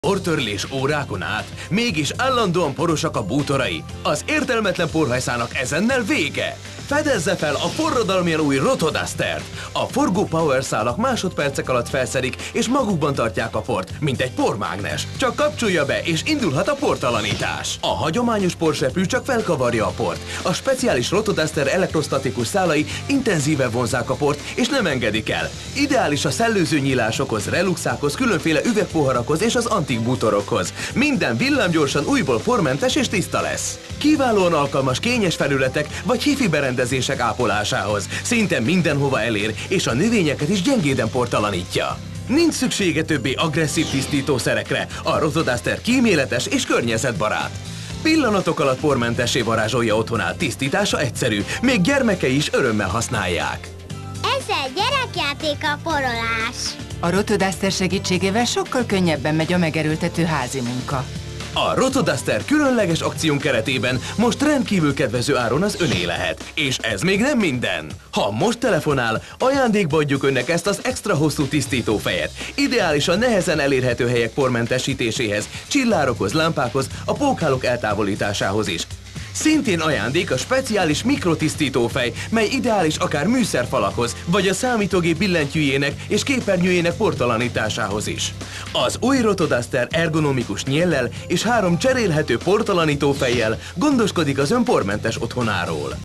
Portörlés órákon át, mégis állandóan porosak a bútorai. Az értelmetlen porhajszának ezennel vége! Fedezze fel a forradalmian új Rotodustert! A forgó power szálak másodpercek alatt felszedik és magukban tartják a port, mint egy pormágnes. Csak kapcsolja be és indulhat a portalanítás. A hagyományos porsepű csak felkavarja a port. A speciális Rotoduster elektrostatikus szálai intenzíven vonzzák a port és nem engedik el. Ideális a szellőző nyílásokhoz, reluxákhoz, különféle üvegpoharakhoz és az antik bútorokhoz. Minden villámgyorsan újból pormentes és tiszta lesz. Kiválóan alkalmas kényes felületek vagy hifi berendezések ápolásához. Szinte mindenhova elér, és a növényeket is gyengéden portalanítja. Nincs szüksége többé agresszív tisztítószerekre, a Rotoduster kíméletes és környezetbarát. Pillanatok alatt pormentessé varázsolja otthonát, tisztítása egyszerű, még gyermekei is örömmel használják. Ezzel gyerekjáték a porolás. A Rotoduster segítségével sokkal könnyebben megy a megerőltető házi munka. A Rotoduster különleges akción keretében most rendkívül kedvező áron az öné lehet. És ez még nem minden! Ha most telefonál, ajándékba adjuk önnek ezt az extra hosszú tisztítófejet. Ideálisan nehezen elérhető helyek pormentesítéséhez, csillárokhoz, lámpákhoz, a pókhálók eltávolításához is. Szintén ajándék a speciális mikrotisztítófej, mely ideális akár műszerfalakhoz, vagy a számítógép billentyűjének és képernyőjének portalanításához is. Az új Rotoduster ergonomikus nyéllel és 3 cserélhető portalanítófejjel gondoskodik az ön pormentes otthonáról.